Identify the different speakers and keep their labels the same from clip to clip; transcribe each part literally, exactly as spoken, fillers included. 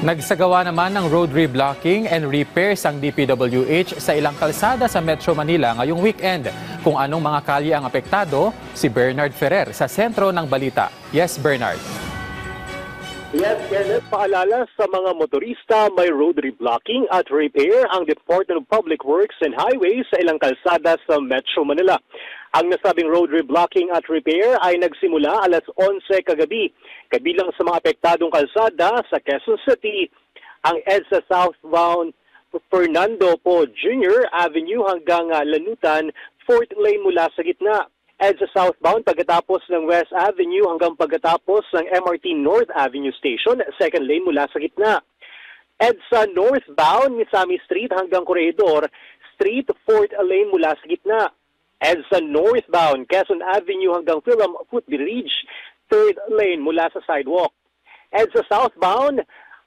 Speaker 1: Nagsagawa naman ng road reblocking and repairs ang D P W H sa ilang kalsada sa Metro Manila ngayong weekend. Kung anong mga kalye ang apektado, si Bernard Ferrer sa sentro ng balita. Yes, Bernard.
Speaker 2: Yes, Kenneth, paalala sa mga motorista, may road reblocking at repair ang Department of Public Works and Highways sa ilang kalsada sa Metro Manila. Ang nasabing road reblocking at repair ay nagsimula alas onse kagabi. Kabilang sa mga apektadong kalsada sa Quezon City, ang EDSA southbound Fernando Po Junior Avenue hanggang uh, Lanutan, fourth lane mula sa gitna. EDSA southbound pagkatapos ng West Avenue hanggang pagkatapos ng M R T North Avenue Station, second lane mula sa gitna. EDSA northbound Misami Street hanggang Corregidor Street, fourth lane mula sa gitna. EDSA northbound Quezon Avenue hanggang Philom Footbridge, third lane mula sa sidewalk. EDSA southbound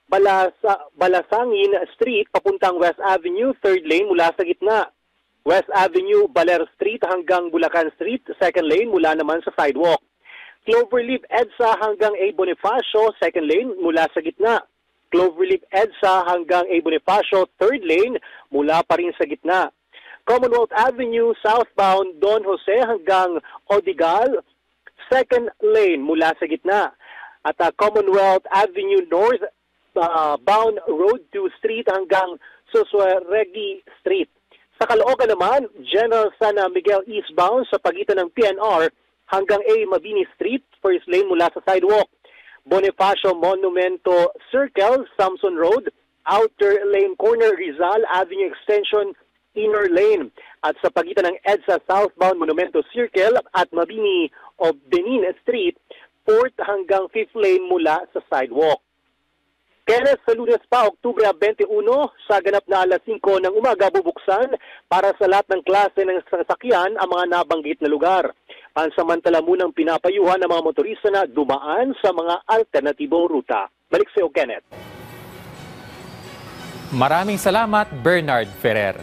Speaker 2: Balasa, Balasangin Street papuntang West Avenue, third lane mula sa gitna. West Avenue, Baler Street hanggang Bulacan Street, second lane mula naman sa sidewalk. Cloverleaf EDSA hanggang A. Bonifacio, second lane mula sa gitna. Cloverleaf EDSA hanggang A. Bonifacio, third lane mula pa rin sa gitna. Commonwealth Avenue, southbound Don Jose hanggang Odigal, second lane mula sa gitna. At uh, Commonwealth Avenue North, uh, bound Road to Street hanggang Susueregi Street. Sa Caloocan naman, General San Miguel eastbound sa pagitan ng P N R hanggang A. Mabini Street, first lane mula sa sidewalk. Bonifacio Monumento Circle, Samson Road, outer lane corner Rizal Avenue Extension, inner lane. At sa pagitan ng EDSA southbound Monumento Circle at Mabini of Benin Street, fourth hanggang fifth lane mula sa sidewalk. Kenneth, sa Lunes pa, Oktubre twenty-one, sa ganap na alas singko ng umaga bubuksan para sa lahat ng klase ng sasakyan ang mga nabanggit na lugar. Pansamantala munang pinapayuhan ng mga motorista na dumaan sa mga alternatibong ruta. Balik sa iyo, Kenneth.
Speaker 1: Maraming salamat, Bernard Ferrer.